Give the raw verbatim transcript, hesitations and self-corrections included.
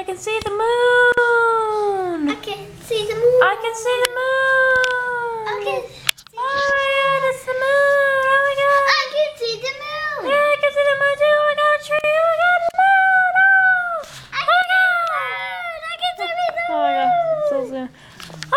can see the moon. I can see the moon. I can see the moon. I can. Oh my God, it's the moon. Oh my God. I can see the moon. Yeah, I can see the moon too. Oh my God, a tree. Oh my God, the moon. Oh, I oh my can God. I can see the moon. Oh my God, so soon. Oh